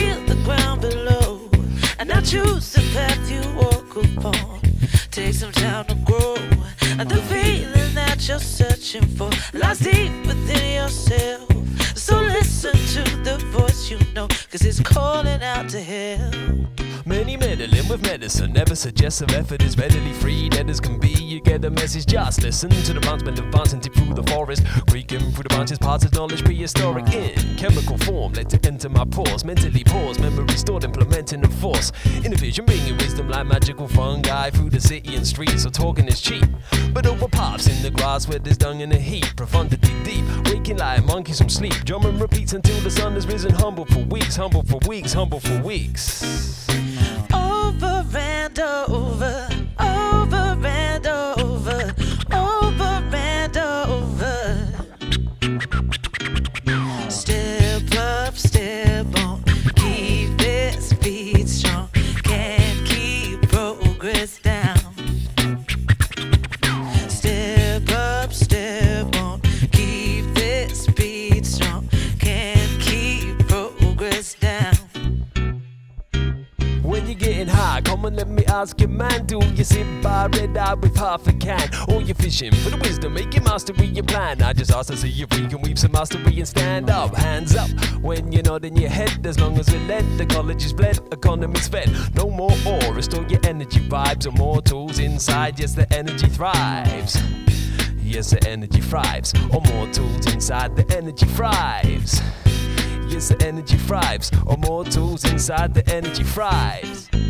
feel the ground below, and I choose the path you walk upon. Take some time to grow, and the feeling that you're searching for lies deep within yourself. So listen to the voice you know, 'cause it's calling out to help. Many meddling with medicine never suggests of effort is readily free. Dead as can be, you get the message, just listen to the bouncemen advancing deep through the forest, creaking through the branches, parts of knowledge prehistoric in chemical form, let it enter my pores, mentally pause, memory stored, implementing and force. In a vision, bringing wisdom like magical fungi through the city and streets, so talking is cheap. But over paths in the grass where there's dung in the heat, profundity deep, waking like monkeys from sleep. Drumming repeats until the sun has risen, humble for weeks, humble for weeks, humble for weeks. Over and over, over and over, over and over. Step up, step on, keep this beat strong. Can't keep progress down. Step up, step on, keep this beat strong. Can't keep progress down. When you're getting high, come and let me ask you, man, do you sit by red-eye with half a can? Or you fishing for the wisdom, making mastery your plan? I just asked to see if we can weave some mastery and stand up. Hands up when you're nodding your head, as long as we let the college is bled, economy's fed. No more ore, restore your energy vibes, or more tools inside, yes, the energy thrives. Yes, the energy thrives, or more tools inside, the energy thrives. Yes, the energy thrives, or more tools inside, the energy thrives.